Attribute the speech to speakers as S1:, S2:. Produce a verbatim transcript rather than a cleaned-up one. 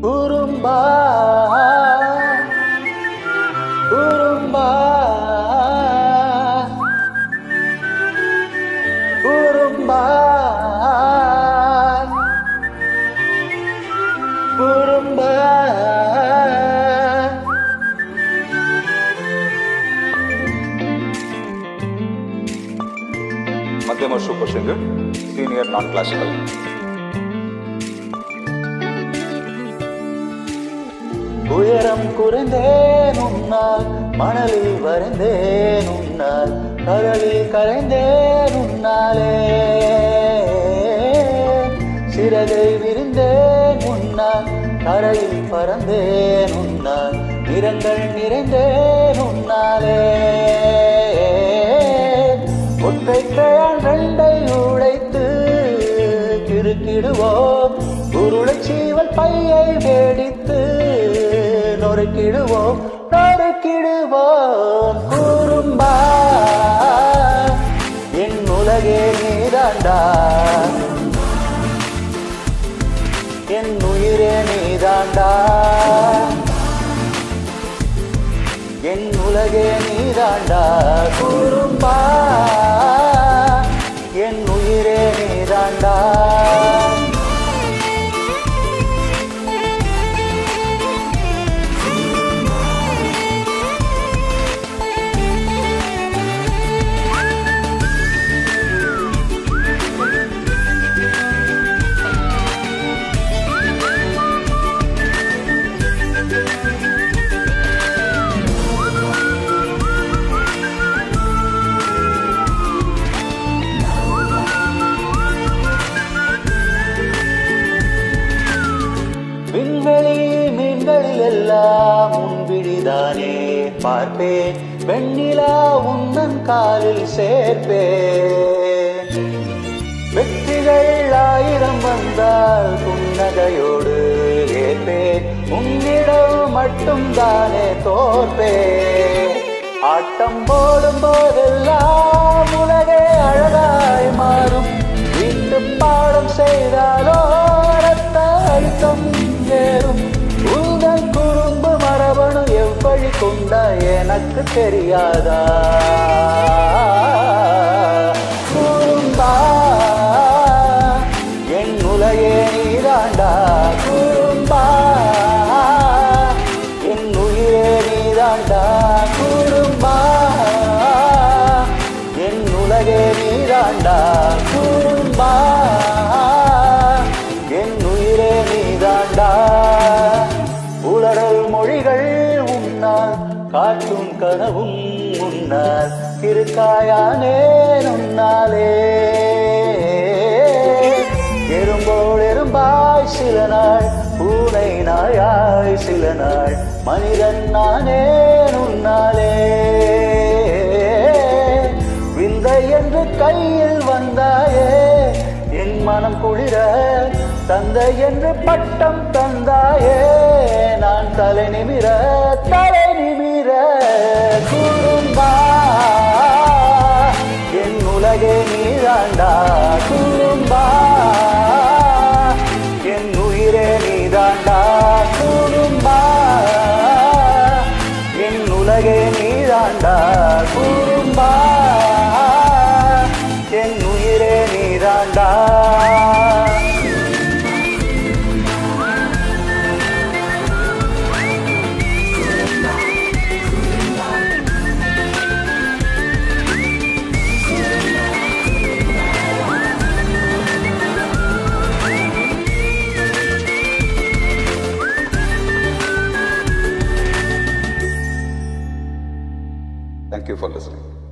S1: குறும்பா குறும்பா குறும்பா குறும்பா
S2: Madhyama super singer, senior non-classical.
S1: உயரம் குறைந்தேன் உன்னால், மணலில் வரைந்தேன் உன்னால், கடலில் கரைந்தேன் உன்னாலே, சிறகை விரிந்தேன் உன்னால், கரையில் பறந்தேன் உன்னால், நிறங்கள் நிறைந்தேன் உன்னாலே, ஒற்றை கையால் ரெண்டை உடைத்து கிறுக்கிடுவோம், உருளை சீவல் பையை வேடித்து நொறுக்கிடுவோம் நொறுக்கிடுவோம். குறும்பா என் உலகே நீதாண்டா, என் உயிரே நீதாண்டா, என் உலகே நீதாண்டா. குறும்பா என் உயிரே நீதாண்டா. விண்வெளி மீன்களில் எல்லாம் உன்விழிதானே பார்ப்பேன், வெண்ணிலா உன்னன் காலில் சேர்ப்பேன். வெற்றிகள் ஆயிரம் வந்தால் புன்னகையோடு ஏற்பேன், உன்னிடம் மட்டும் தானே தோற்பேன். ஆட்டம் போடும் போதெல்லாம் உலகே அழகாய் மாறும், வீட்டு பாடம் செய்தாலோ ரத்த அழுத்தம் ஏறும். உங்கள் குறும்பு மரபணு எவ்வழி கொண்ட எனக்கு தெரியாதா? குறும்பா என் உலகே நீதாண்டா, குறும்பா என் உயிரே நீதாண்டா, குறும்பா என் உலகே நீதாண்டா, குறும்பா என் உயிரே நீதாண்டா. உலரல் மொழிகள் உன்னால், காற்றும் கனவும் உன்னால், கிருக்காயானே உன்னாலே, எறும்போல் எறும்பாய் சில நாள், பூனை நாயாய் சில நாள், மனிதன் நானே உன்னாலே. விந்தை என்று கையில் வந்தாயே என் மனம் குளிர, தந்தை என்று பட்டம் தந்தாயே நான் தலை நிமிர தலை நிமிர. குறும்பா என் உலகே நீதாண்டா, குறும்பா என் உயிரே நீதாண்டா, குறும்பா என் உலகே நீதாண்டா, குறும்பா என் உயிரே நீதாண்டா.
S2: Thank you for listening.